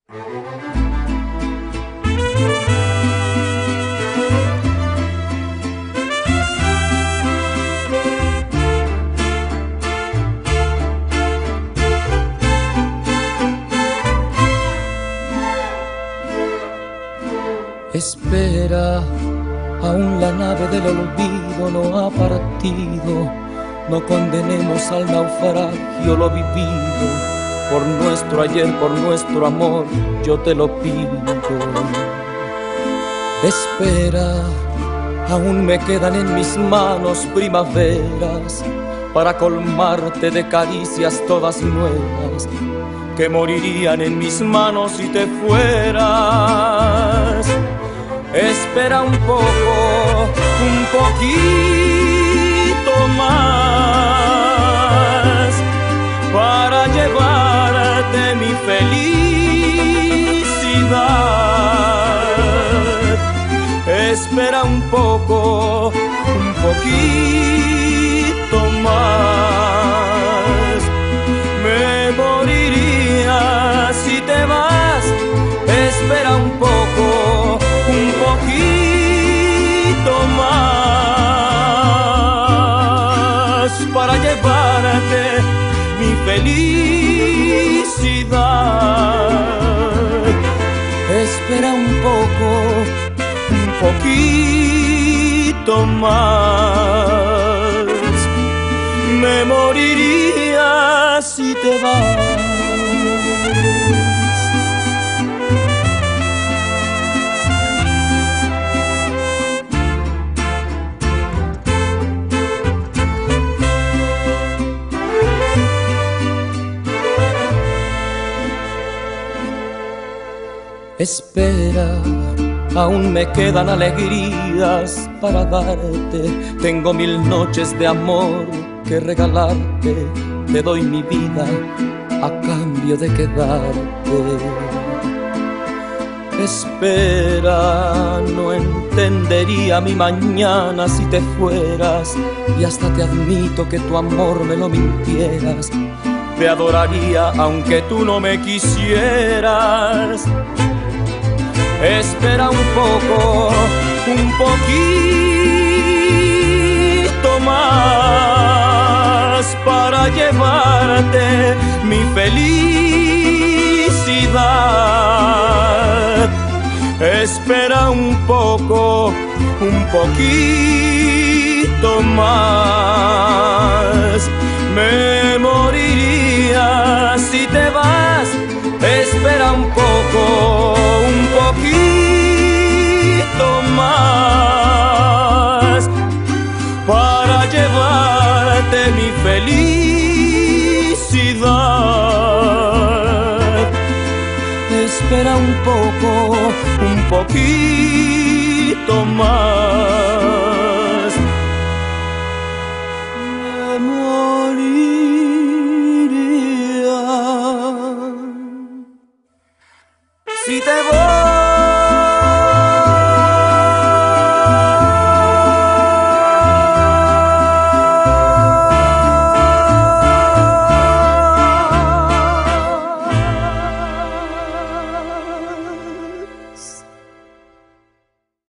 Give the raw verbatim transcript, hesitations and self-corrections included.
Espera, aún la nave del olvido no ha partido. No condenemos al naufragio lo vivido. Por nuestro ayer, por nuestro amor, yo te lo pido. Espera, aún me quedan en mis manos primaveras para colmarte de caricias todas nuevas que morirían en mis manos si te fueras. Espera un poco, un poquito más para llevarte mi felicidad. Espera un poco, un poquito más. Me moriría si te vas. Espera un poco, un poquito más para llevarte mi felicidad. Espera un poco, un poquito más. Me moriría si te vas. Espera, aún me quedan alegrías para darte. Tengo mil noches de amor que regalarte. Te doy mi vida a cambio de quedarte. Espera, no entendería mi mañana si te fueras. Y hasta te admito que tu amor me lo mintieras. Te adoraría aunque tú no me quisieras. Espera un poco, un poquito más para llevarte mi felicidad. Espera un poco, un poquito más. Me moriría si te vas. Espera un poco, un poquito más para llevarte mi felicidad. Espera un poco, un poquito más. Me